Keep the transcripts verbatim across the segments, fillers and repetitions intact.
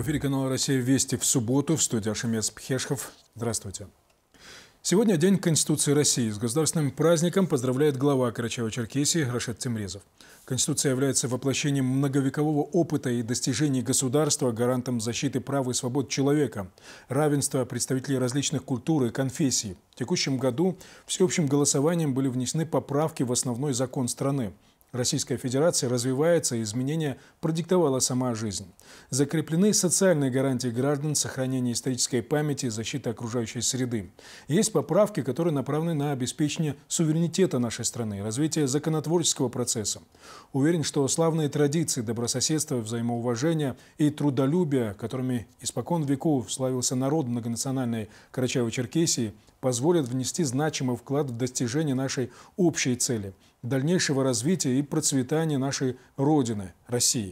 эфире канала «Россия. Вести» в субботу. В студии Ашемец Пхешхов. Здравствуйте. Сегодня День Конституции России. С государственным праздником поздравляет глава Карачаево-Черкесии Рашид Темрезов. Конституция является воплощением многовекового опыта и достижений государства, гарантом защиты прав и свобод человека, равенства представителей различных культур и конфессий. В текущем году всеобщим голосованием были внесены поправки в основной закон страны. Российская Федерация развивается, и изменения продиктовала сама жизнь. Закреплены социальные гарантии граждан, сохранение исторической памяти, защита окружающей среды. Есть поправки, которые направлены на обеспечение суверенитета нашей страны, развитие законотворческого процесса. Уверен, что славные традиции добрососедства, взаимоуважения и трудолюбия, которыми испокон веков славился народ многонациональной Карачаево-Черкесии, позволят внести значимый вклад в достижение нашей общей цели – дальнейшего развития и процветания нашей Родины, России.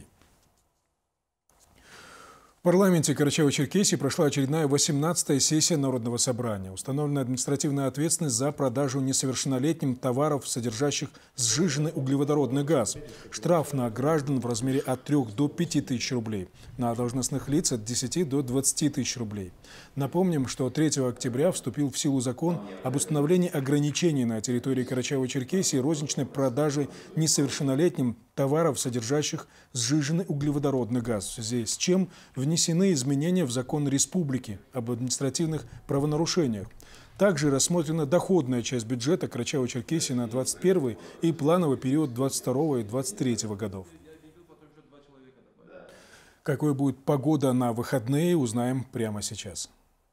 В парламенте Карачаево-Черкесии прошла очередная восемнадцатая сессия Народного собрания. Установлена административная ответственность за продажу несовершеннолетним товаров, содержащих сжиженный углеводородный газ. Штраф на граждан в размере от трёх до пяти тысяч рублей. На должностных лиц от десяти до двадцати тысяч рублей. Напомним, что третьего октября вступил в силу закон об установлении ограничений на территории Карачаево-Черкесии розничной продажи несовершеннолетним товаров, содержащих сжиженный углеводородный газ, в связи с чем внесены изменения в закон республики об административных правонарушениях. Также рассмотрена доходная часть бюджета Карачаево-Черкесии на двадцать первый и плановый период двадцать второго и двадцать третьего годов. Какой будет погода на выходные, узнаем прямо сейчас.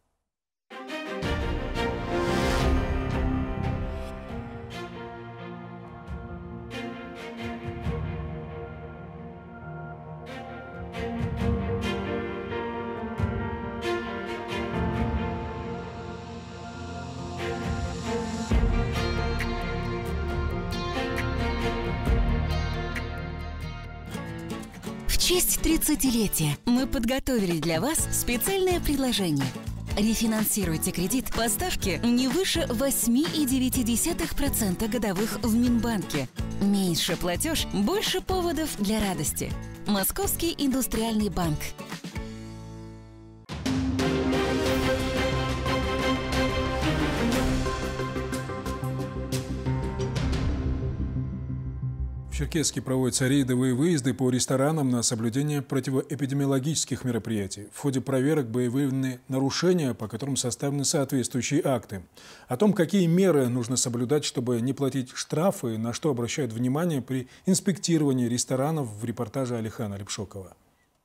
В честь тридцатилетия мы подготовили для вас специальное предложение. Рефинансируйте кредит по ставке не выше восьми и девяти десятых процента годовых в Минбанке. Меньше платеж, больше поводов для радости. Московский индустриальный банк. В Черкесске проводятся рейдовые выезды по ресторанам на соблюдение противоэпидемиологических мероприятий. В ходе проверок были выявлены нарушения, по которым составлены соответствующие акты. О том, какие меры нужно соблюдать, чтобы не платить штрафы, на что обращают внимание при инспектировании ресторанов, в репортаже Алихана Лепшокова.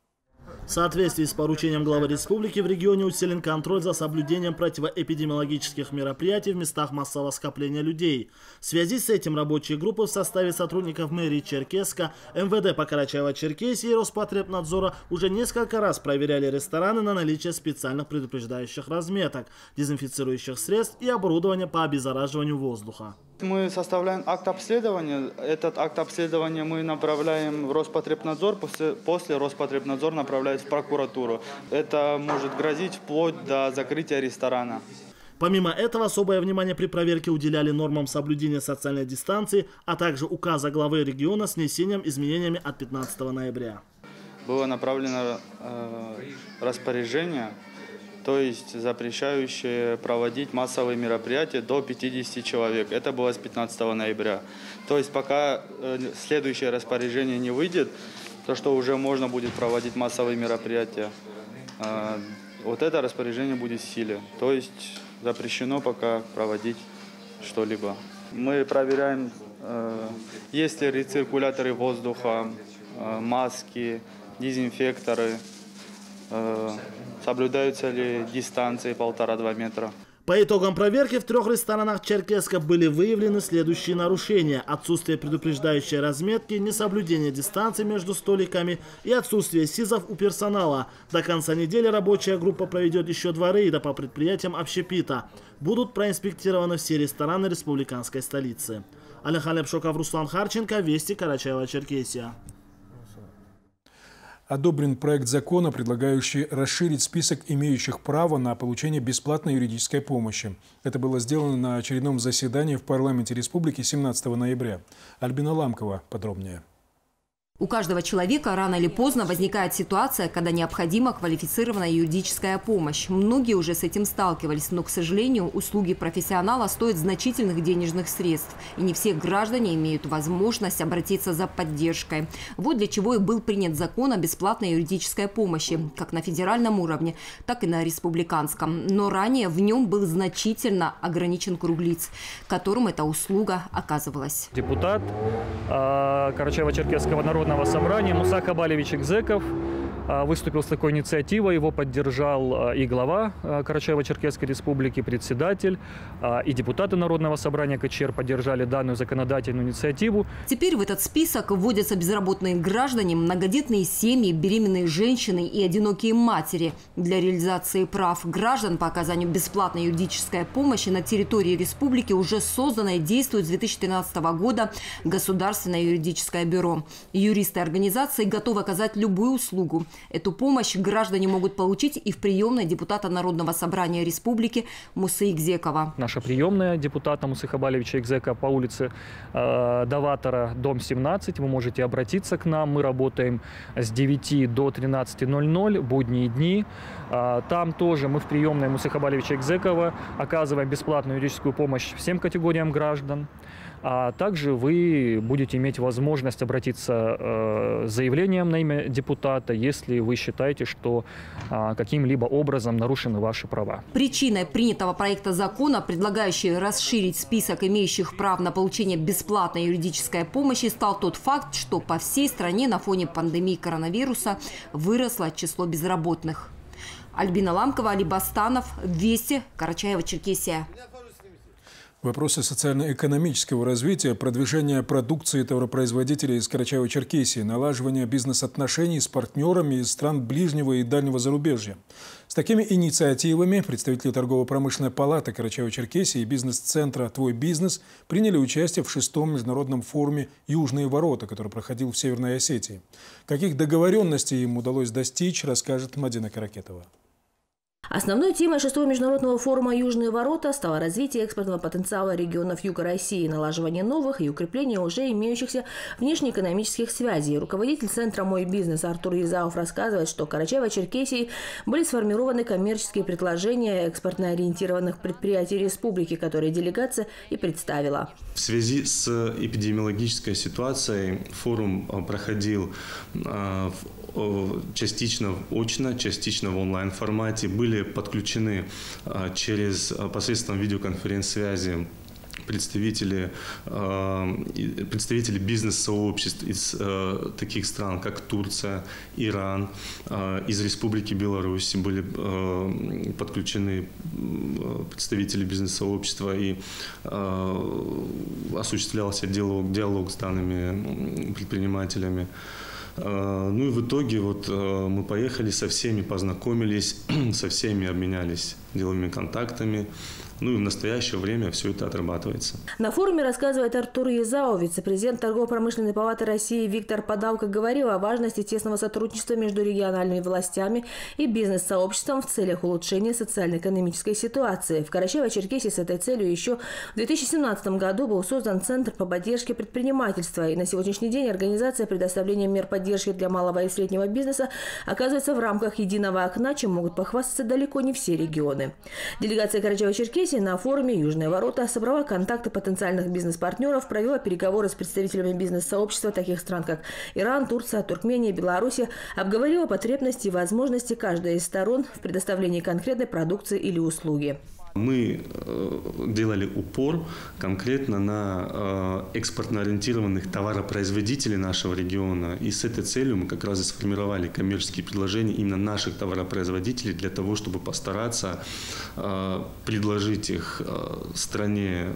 В соответствии с поручением главы республики в регионе усилен контроль за соблюдением противоэпидемиологических мероприятий в местах массового скопления людей. В связи с этим рабочие группы в составе сотрудников мэрии Черкесска, эм вэ дэ по Карачаево-Черкесии и Роспотребнадзора уже несколько раз проверяли рестораны на наличие специальных предупреждающих разметок, дезинфицирующих средств и оборудования по обеззараживанию воздуха. Мы составляем акт обследования. Этот акт обследования мы направляем в Роспотребнадзор. После, после Роспотребнадзор направляет в прокуратуру. Это может грозить вплоть до закрытия ресторана. Помимо этого, особое внимание при проверке уделяли нормам соблюдения социальной дистанции, а также указа главы региона с внесением изменениями от пятнадцатого ноября. Было направлено э, распоряжение, то есть запрещающее проводить массовые мероприятия до пятидесяти человек. Это было с пятнадцатого ноября. То есть пока э, следующее распоряжение не выйдет, то что уже можно будет проводить массовые мероприятия, э, вот это распоряжение будет в силе. То есть запрещено пока проводить что-либо. Мы проверяем, э, есть ли рециркуляторы воздуха, э, маски, дезинфекторы, э, соблюдаются ли дистанции полтора-два метра. По итогам проверки в трех ресторанах Черкесска были выявлены следующие нарушения: отсутствие предупреждающей разметки, несоблюдение дистанции между столиками и отсутствие СИЗов у персонала. До конца недели рабочая группа проведет еще два рейда по предприятиям общепита. Будут проинспектированы все рестораны республиканской столицы. Алихан Лепшоков, Руслан Харченко, Вести, Карачаево-Черкесия. Одобрен проект закона, предлагающий расширить список имеющих право на получение бесплатной юридической помощи. Это было сделано на очередном заседании в парламенте республики семнадцатого ноября. Альбина Ламкова подробнее. У каждого человека рано или поздно возникает ситуация, когда необходима квалифицированная юридическая помощь. Многие уже с этим сталкивались, но, к сожалению, услуги профессионала стоят значительных денежных средств. И не все граждане имеют возможность обратиться за поддержкой. Вот для чего и был принят закон о бесплатной юридической помощи, как на федеральном уровне, так и на республиканском. Но ранее в нем был значительно ограничен круг лиц, которым эта услуга оказывалась. Депутат э, Карачаево-Черкесского народного собрания Муса Кабалевич Экзеков выступил с такой инициативой, его поддержал и глава Карачаево-Черкесской республики, председатель, и депутаты Народного собрания КЧР поддержали данную законодательную инициативу. Теперь в этот список вводятся безработные граждане, многодетные семьи, беременные женщины и одинокие матери. Для реализации прав граждан по оказанию бесплатной юридической помощи на территории республики уже создано и действует с две тысячи тринадцатого года Государственное юридическое бюро. Юристы организации готовы оказать любую услугу. Эту помощь граждане могут получить и в приемной депутата Народного собрания республики Мусы Экзекова. Наша приемная депутата Мусы Кабалевича Экзека по улице э, Даватора, дом семнадцать. Вы можете обратиться к нам. Мы работаем с девяти до тринадцати ноль-ноль, будние дни. Э, там тоже мы в приемной Мусы Кабалевича Экзекова оказываем бесплатную юридическую помощь всем категориям граждан. А также вы будете иметь возможность обратиться э, с заявлением на имя депутата, если вы считаете, что э, каким-либо образом нарушены ваши права. Причиной принятого проекта закона, предлагающей расширить список имеющих прав на получение бесплатной юридической помощи, стал тот факт, что по всей стране на фоне пандемии коронавируса выросло число безработных. Альбина Ламкова, Али Бастанов, Вести, Карачаево-Черкесия. Вопросы социально-экономического развития, продвижения продукции товаропроизводителей из Карачаево-Черкесии, налаживания бизнес-отношений с партнерами из стран ближнего и дальнего зарубежья. С такими инициативами представители торгово-промышленной палаты Карачаево-Черкесии и бизнес-центра «Твой бизнес» приняли участие в шестом международном форуме «Южные ворота», который проходил в Северной Осетии. Каких договоренностей им удалось достичь, расскажет Мадина Каракетова. Основной темой шестого международного форума «Южные ворота» стало развитие экспортного потенциала регионов Юга России, налаживание новых и укрепление уже имеющихся внешнеэкономических связей. Руководитель центра «Мой бизнес» Артур Езаов рассказывает, что в Карачаево-Черкесии были сформированы коммерческие предложения экспортно-ориентированных предприятий республики, которые делегация и представила. В связи с эпидемиологической ситуацией форум проходил частично очно, частично в онлайн-формате. Были подключены через посредством видеоконференц-связи представители, представители бизнес-сообществ из таких стран, как Турция, Иран, из Республики Беларусь были подключены представители бизнес-сообщества и осуществлялся диалог, диалог с данными предпринимателями. Ну и в итоге вот мы поехали, со всеми познакомились, со всеми обменялись деловыми контактами. Ну и в настоящее время все это отрабатывается. На форуме рассказывает Артур Езао, вице-президент торгово-промышленной палаты России Виктор Подалко говорил о важности тесного сотрудничества между региональными властями и бизнес-сообществом в целях улучшения социально-экономической ситуации. В Карачаево-Черкесии с этой целью еще в две тысячи семнадцатом году был создан Центр по поддержке предпринимательства. И на сегодняшний день организация предоставления мер поддержки для малого и среднего бизнеса оказывается в рамках единого окна, чем могут похвастаться далеко не все регионы. Делегация Карачаево-Черкесии на форуме «Южные ворота» собрала контакты потенциальных бизнес-партнеров, провела переговоры с представителями бизнес-сообщества таких стран, как Иран, Турция, Туркмения, Беларусь, обговорила потребности и возможности каждой из сторон в предоставлении конкретной продукции или услуги. Мы делали упор конкретно на экспортно-ориентированных товаропроизводителей нашего региона. И с этой целью мы как раз и сформировали коммерческие предложения именно наших товаропроизводителей для того, чтобы постараться предложить их стране,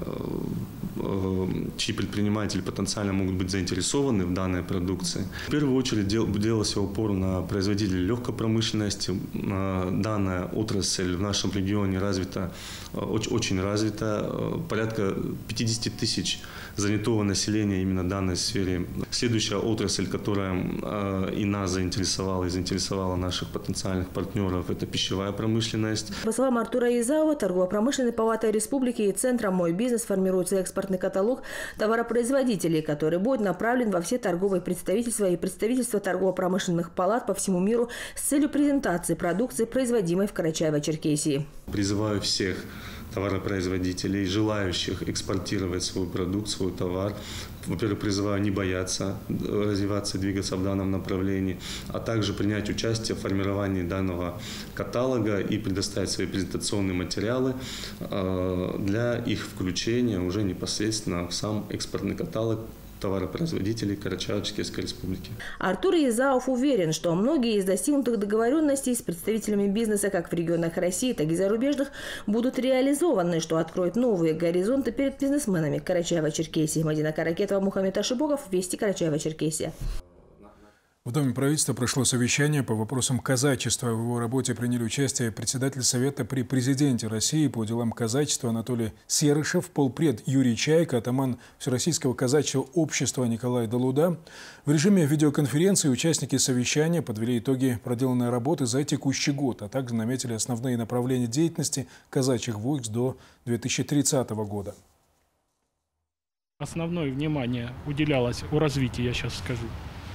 чьи предприниматели потенциально могут быть заинтересованы в данной продукции. В первую очередь делался упор на производителей легкой промышленности. Данная отрасль в нашем регионе развита Очень, очень развита, порядка пятидесяти тысяч занятого населения именно в данной сфере. Следующая отрасль, которая и нас заинтересовала, и заинтересовала наших потенциальных партнеров, это пищевая промышленность. По словам Артура Езаова, торгово-промышленной палатой республики и Центра «Мой бизнес» формируется экспорт экспортный каталог товаропроизводителей, который будет направлен во все торговые представительства и представительства торгово-промышленных палат по всему миру с целью презентации продукции, производимой в Карачаево-Черкесии. Призываю всех товаропроизводителей, желающих экспортировать свой продукт, свой товар. Во-первых, призываю не бояться развиваться, двигаться в данном направлении, а также принять участие в формировании данного каталога и предоставить свои презентационные материалы для их включения уже непосредственно в сам экспортный каталог товаропроизводителей Карачаево-Черкесской Республики. Артур Езаов уверен, что многие из достигнутых договоренностей с представителями бизнеса как в регионах России, так и зарубежных будут реализованы, что откроет новые горизонты перед бизнесменами Карачаево-Черкесии. Мадина Каракетова, Мухаммед Ашибогов, Вести, Карачаево-Черкесия. В Доме правительства прошло совещание по вопросам казачества. В его работе приняли участие председатель Совета при президенте России по делам казачества Анатолий Серышев, полпред Юрий Чайка, атаман Всероссийского казачьего общества Николай Долуда. В режиме видеоконференции участники совещания подвели итоги проделанной работы за текущий год, а также наметили основные направления деятельности казачьих войск до две тысячи тридцатого года. Основное внимание уделялось у развития, я сейчас скажу,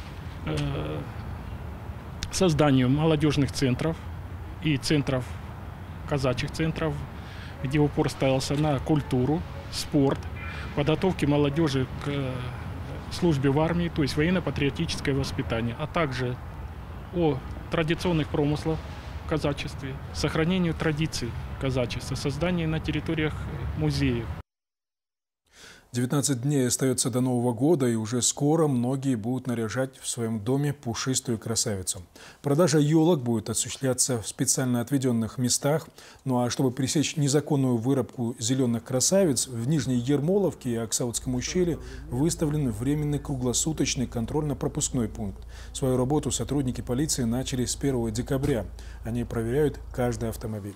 созданию молодежных центров и центров, казачьих центров, где упор ставился на культуру, спорт, подготовке молодежи к службе в армии, то есть военно-патриотическое воспитание, а также о традиционных промыслах в казачестве, сохранению традиций казачества, создании на территориях музеев. девятнадцать дней остается до Нового года, и уже скоро многие будут наряжать в своем доме пушистую красавицу. Продажа елок будет осуществляться в специально отведенных местах. Ну а чтобы пресечь незаконную вырубку зеленых красавиц, в Нижней Ермоловке и Аксаутском ущелье выставлен временный круглосуточный контрольно-пропускной пункт. Свою работу сотрудники полиции начали с первого декабря. Они проверяют каждый автомобиль.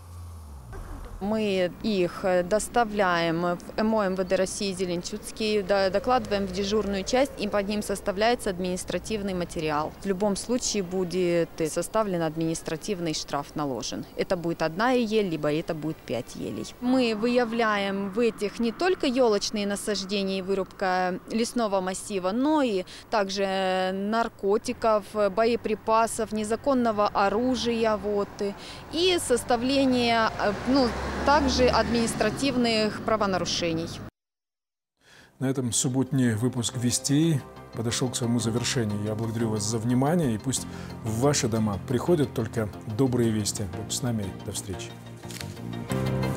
Мы их доставляем в эм о эм вэ дэ России Зеленчуцкий, докладываем в дежурную часть, и под ним составляется административный материал. В любом случае будет составлен административный штраф, наложен. Это будет одна ель, либо это будет пять елей. Мы выявляем в этих не только елочные насаждения и вырубка лесного массива, но и также наркотиков, боеприпасов, незаконного оружия, вот, и составление, ну, также административных правонарушений. На этом субботний выпуск «Вестей» подошел к своему завершению. Я благодарю вас за внимание, и пусть в ваши дома приходят только добрые вести. Будьте с нами. До встречи.